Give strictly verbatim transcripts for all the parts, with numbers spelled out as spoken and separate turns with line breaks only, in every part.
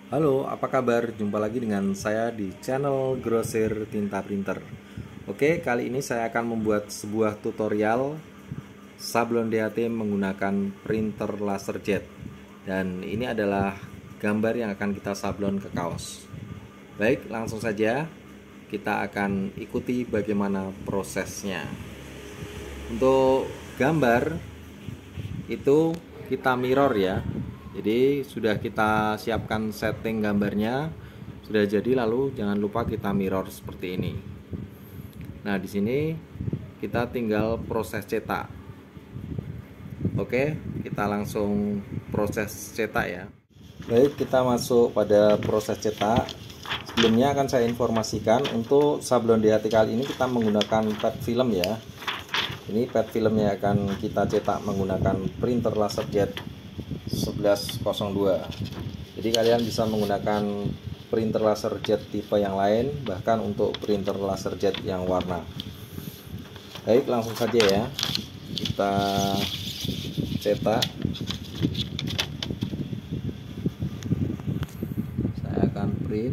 Halo, apa kabar? Jumpa lagi dengan saya di channel Grosir Tinta Printer. Oke, kali ini saya akan membuat sebuah tutorial sablon D H T menggunakan printer laser jet. Dan ini adalah gambar yang akan kita sablon ke kaos. Baik, langsung saja kita akan ikuti bagaimana prosesnya. Untuk gambar itu kita mirror ya. Jadi sudah kita siapkan setting gambarnya, sudah jadi, lalu jangan lupa kita mirror seperti ini. Nah, di sini kita tinggal proses cetak. Oke, kita langsung proses cetak ya. Baik, kita masuk pada proses cetak. Sebelumnya akan saya informasikan untuk sablon D H T kali ini kita menggunakan pad film ya. Ini pad filmnya akan kita cetak menggunakan printer laser jet sebelas nol dua. Jadi kalian bisa menggunakan printer laser jet tipe yang lain, bahkan untuk printer laser jet yang warna. Baik, langsung saja ya kita cetak. Saya akan print.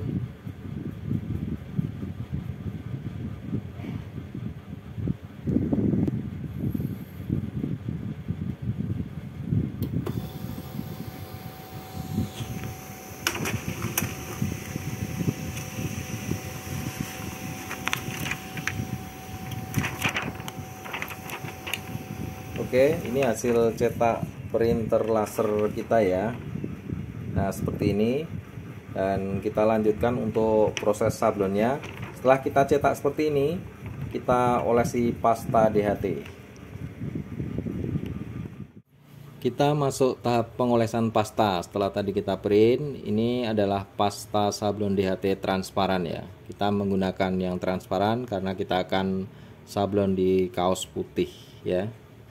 Oke, ini hasil cetak printer laser kita ya. Nah, seperti ini. Dan kita lanjutkan untuk proses sablonnya. Setelah kita cetak seperti ini, kita olesi pasta D H T. Kita masuk tahap pengolesan pasta. Setelah tadi kita print, ini adalah pasta sablon D H T transparan ya. Kita menggunakan yang transparan karena kita akan sablon di kaos putih ya.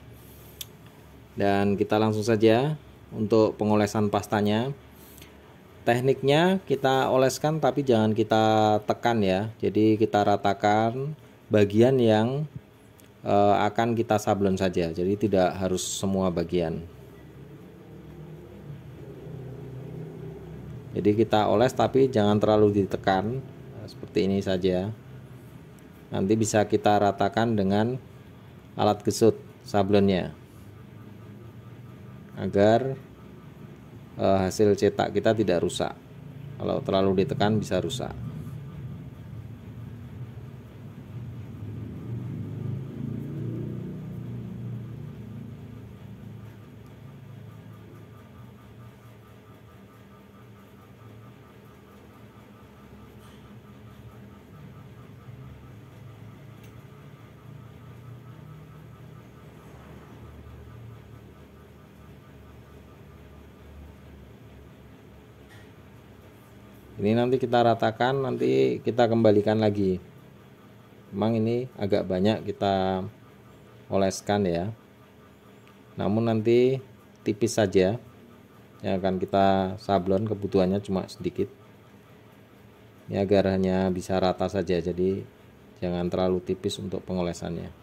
Dan kita langsung saja untuk pengolesan pastanya. Tekniknya kita oleskan tapi jangan kita tekan ya. Jadi kita ratakan bagian yang e, akan kita sablon saja. Jadi tidak harus semua bagian. Jadi kita oles tapi jangan terlalu ditekan. Seperti ini saja. Nanti bisa kita ratakan dengan alat gesut sablonnya, agar eh, hasil cetak kita tidak rusak. Kalau terlalu ditekan bisa rusak. Ini nanti kita ratakan, nanti kita kembalikan lagi. Memang ini agak banyak kita oleskan ya. Namun nanti tipis saja yang akan kita sablon, kebutuhannya cuma sedikit. Ini agar hanya bisa rata saja, jadi jangan terlalu tipis untuk pengolesannya.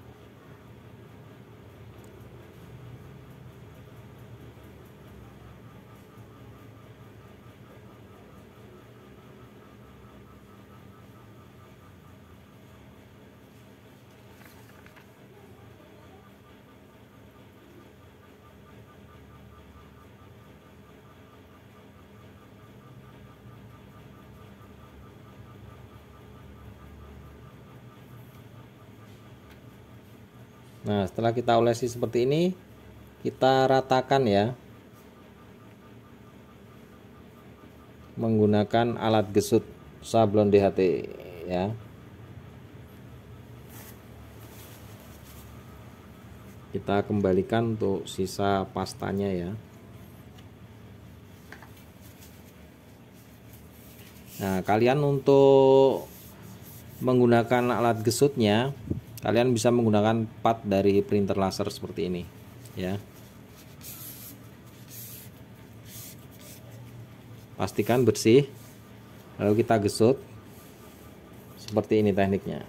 Nah, setelah kita olesi seperti ini, kita ratakan ya menggunakan alat gesut sablon D H T ya. Kita kembalikan untuk sisa pastanya ya. Nah, kalian untuk menggunakan alat gesutnya, kalian bisa menggunakan pad dari printer laser seperti ini ya. Pastikan bersih, lalu kita gesut seperti ini tekniknya.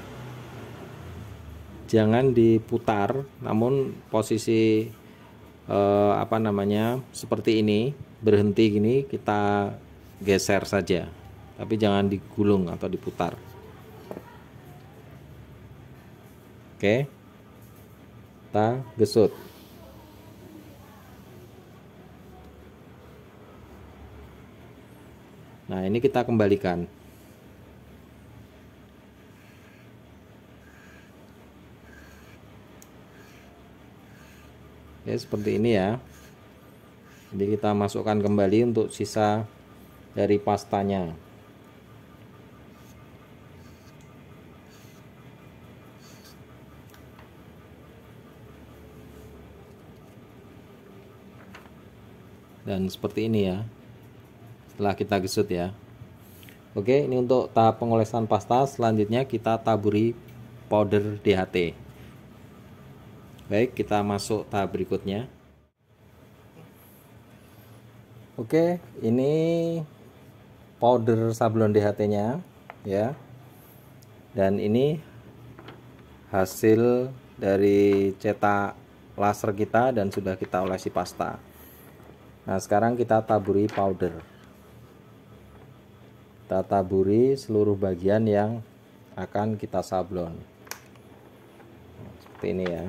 Jangan diputar, namun posisi eh, apa namanya seperti ini berhenti gini, kita geser saja, tapi jangan digulung atau diputar. Oke, kita gesut. Nah, ini kita kembalikan. Ya, seperti ini ya. Jadi kita masukkan kembali untuk sisa dari pastanya. Dan seperti ini ya, setelah kita gesut ya. Oke, ini untuk tahap pengolesan pasta. Selanjutnya kita taburi powder D H T. Baik, kita masuk tahap berikutnya. Oke, ini powder sablon D H T nya ya, dan ini hasil dari cetak laser kita dan sudah kita olesi pasta. Nah, sekarang kita taburi powder. Kita taburi seluruh bagian yang akan kita sablon. Nah, seperti ini ya.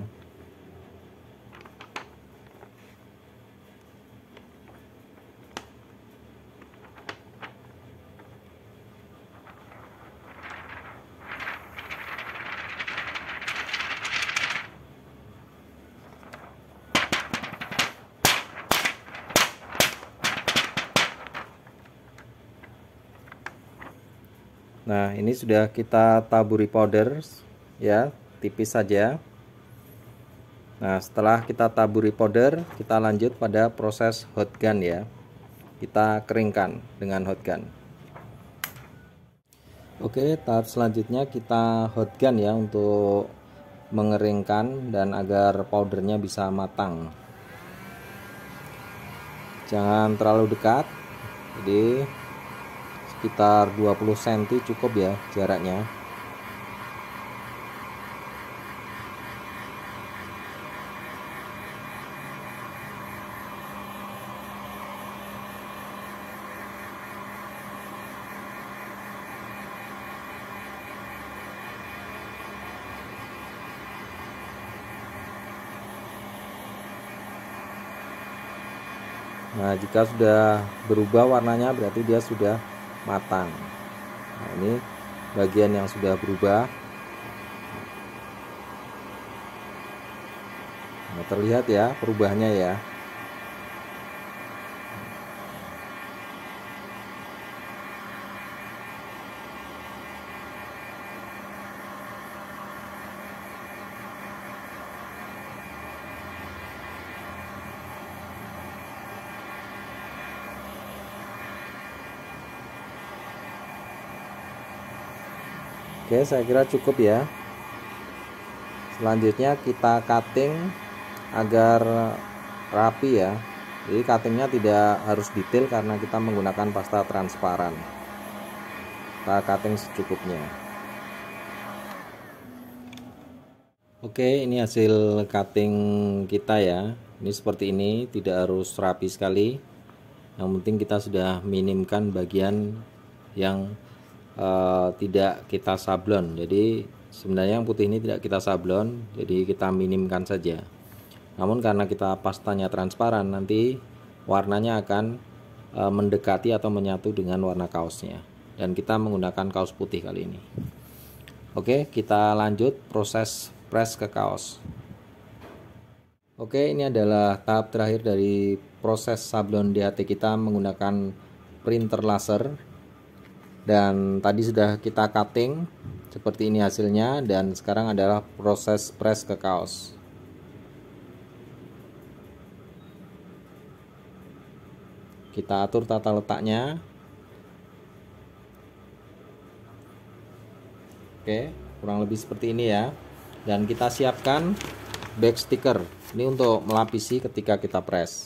Nah, ini sudah kita taburi powder ya, tipis saja. Nah, setelah kita taburi powder, kita lanjut pada proses hot gun ya. Kita keringkan dengan hot gun. Oke, tahap selanjutnya kita hot gun ya, untuk mengeringkan dan agar powdernya bisa matang. Jangan terlalu dekat, jadi sekitar dua puluh sentimeter cukup ya jaraknya. Nah, jika sudah berubah warnanya berarti dia sudah matang. Nah, ini bagian yang sudah berubah. Nah, terlihat ya perubahannya ya. Oke, saya kira cukup ya. Selanjutnya kita cutting agar rapi ya. Jadi cuttingnya tidak harus detail karena kita menggunakan pasta transparan. Kita cutting secukupnya. Oke, ini hasil cutting kita ya. Ini seperti ini, tidak harus rapi sekali. Yang penting kita sudah minimkan bagian yang Uh, tidak kita sablon. Jadi sebenarnya yang putih ini tidak kita sablon, jadi kita minimkan saja. Namun karena kita pastanya transparan, nanti warnanya akan uh, mendekati atau menyatu dengan warna kaosnya, dan kita menggunakan kaos putih kali ini. Oke, kita lanjut proses press ke kaos. Oke, ini adalah tahap terakhir dari proses sablon D H T kita menggunakan printer laser. Dan tadi sudah kita cutting, seperti ini hasilnya, dan sekarang adalah proses press ke kaos. Kita atur tata letaknya. Oke, kurang lebih seperti ini ya. Dan kita siapkan back sticker. Ini untuk melapisi ketika kita press.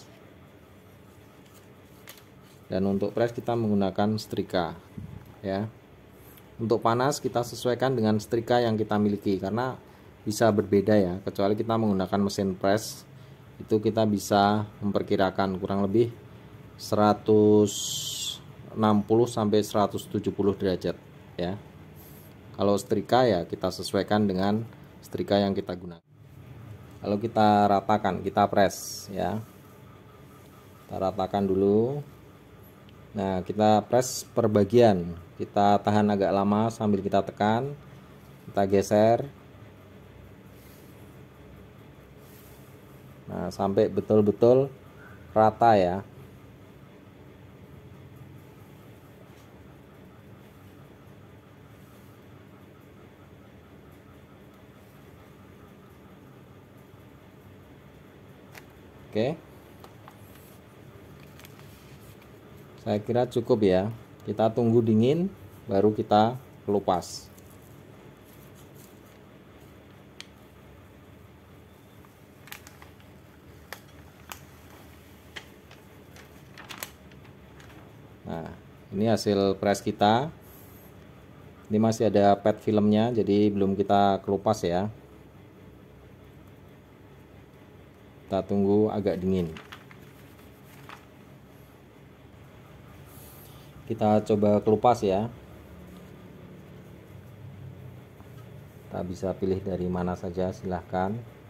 Dan untuk press kita menggunakan setrika. Ya, untuk panas kita sesuaikan dengan setrika yang kita miliki karena bisa berbeda ya, kecuali kita menggunakan mesin press itu kita bisa memperkirakan kurang lebih seratus enam puluh sampai seratus tujuh puluh derajat ya. Kalau setrika ya kita sesuaikan dengan setrika yang kita gunakan. Lalu kita ratakan, kita press ya. Kita ratakan dulu. Nah, kita press per bagian. Kita tahan agak lama sambil kita tekan. Kita geser. Nah, sampai betul-betul rata ya. Oke. Saya kira cukup ya. Kita tunggu dingin baru kita kelupas. Nah, ini hasil press kita. Ini masih ada pet filmnya, jadi belum kita kelupas ya. Kita tunggu agak dingin. Kita coba kelupas ya. Kita bisa pilih dari mana saja, silahkan.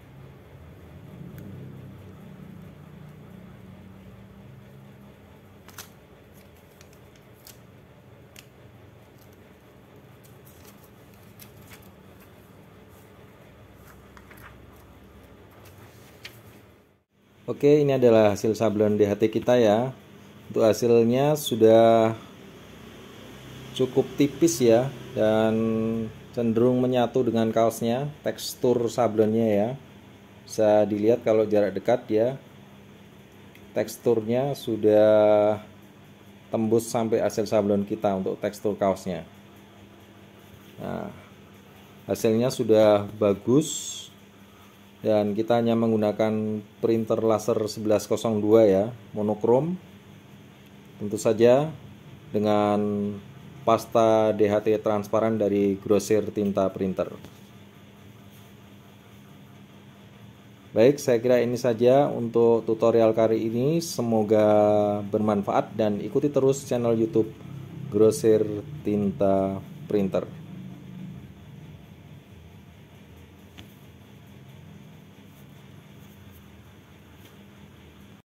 Oke, ini adalah hasil sablon D H T kita ya. Untuk hasilnya sudah cukup tipis ya, dan cenderung menyatu dengan kaosnya. Tekstur sablonnya ya, bisa dilihat kalau jarak dekat ya, teksturnya sudah tembus sampai hasil sablon kita untuk tekstur kaosnya. Nah, hasilnya sudah bagus. Dan kita hanya menggunakan printer laser sebelas nol dua ya, monokrom. Tentu saja dengan pasta D H T transparan dari Grosir Tinta Printer. Baik, saya kira ini saja untuk tutorial kali ini. Semoga bermanfaat dan ikuti terus channel YouTube Grosir Tinta Printer.